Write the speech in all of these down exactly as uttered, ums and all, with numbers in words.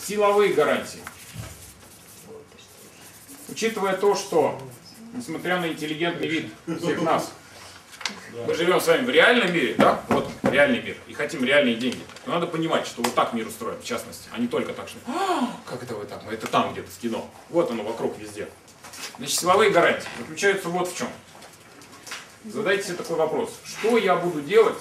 силовые гарантии. Учитывая то, что, несмотря на интеллигентный вид всех нас, мы живем с вами в реальном мире, да, вот реальный мир, и хотим реальные деньги, но надо понимать, что вот так мир устроен, в частности, а не только так, что «А, как это вы так, это там где-то в кино». Вот оно вокруг везде. Значит, силовые гарантии заключаются вот в чем. Задайте себе такой вопрос. Что я буду делать,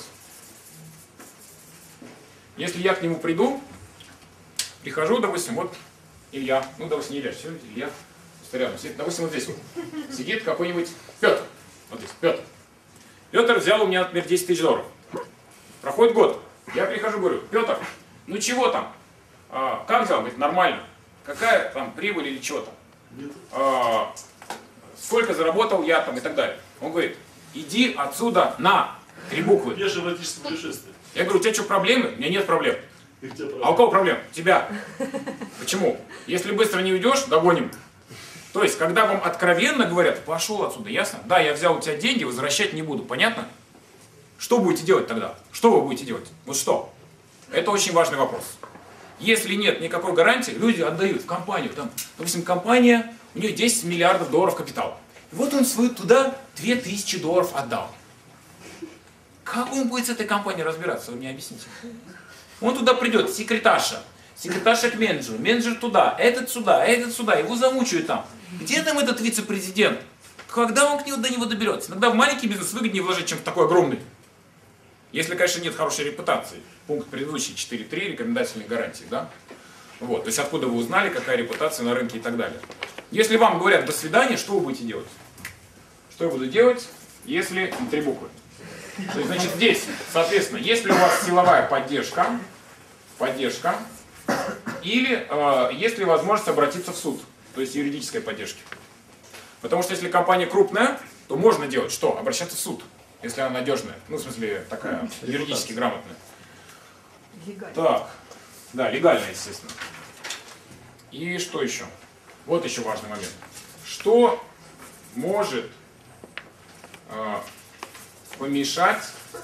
если я к нему приду, прихожу, допустим, вот Илья, ну, допустим, не Илья, все, Илья, рядом сидит, допустим, вот здесь вот сидит какой-нибудь Петр, вот здесь, Петр. Петр взял у меня, например, десять тысяч долларов. Проходит год, я прихожу, говорю: Петр, ну чего там? А, как взял? Говорит, нормально. Какая там прибыль или чего там? А, сколько заработал я там и так далее. Он говорит: иди отсюда на три буквы. Я же эротическое путешествие. Я говорю: у тебя что, проблемы? У меня нет проблем. А у кого проблем? У тебя. Почему? Если быстро не уйдешь, догоним. То есть, когда вам откровенно говорят: пошел отсюда, ясно? Да, я взял у тебя деньги, возвращать не буду, понятно? Что будете делать тогда? Что вы будете делать? Вот что? Это очень важный вопрос. Если нет никакой гарантии, люди отдают в компанию. Там, допустим, компания, у нее десять миллиардов долларов капитала. И вот он свою туда две тысячи долларов отдал. Как он будет с этой компанией разбираться? Вы мне объясните. Он туда придет, секретарша. Секретарша к менеджеру, менеджер туда, этот сюда, этот сюда, его замучают там. Где там этот вице-президент? Когда он к нему, до него доберется? Иногда в маленький бизнес выгоднее вложить, чем в такой огромный. Если, конечно, нет хорошей репутации. Пункт предыдущий четыре три, рекомендательные гарантии, да? Вот, то есть откуда вы узнали, какая репутация на рынке и так далее. Если вам говорят: до свидания, что вы будете делать? Что я буду делать, если три буквы? То есть, значит, здесь, соответственно, если у вас силовая поддержка, поддержка, или э, есть ли возможность обратиться в суд, то есть юридической поддержки. Потому что если компания крупная, то можно делать что? Обращаться в суд, если она надежная. Ну, в смысле, такая юридически грамотная. Легально. Так, да, легально, естественно. И что еще? Вот еще важный момент. Что может э, помешать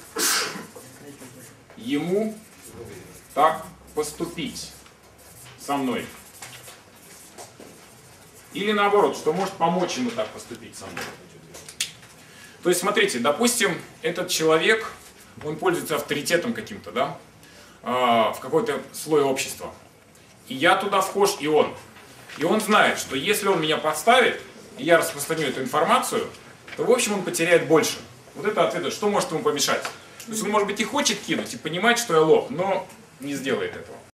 ему так поступить со мной? Или наоборот, что может помочь ему так поступить со мной? То есть, смотрите, допустим, этот человек, он пользуется авторитетом каким-то, да, в какой-то слой общества. И я туда вхож, и он. И он знает, что если он меня подставит, и я распространю эту информацию, то, в общем, он потеряет больше. Вот это ответ, что может ему помешать? То есть он, может быть, и хочет кинуть, и понимает, что я лох, но не сделает этого.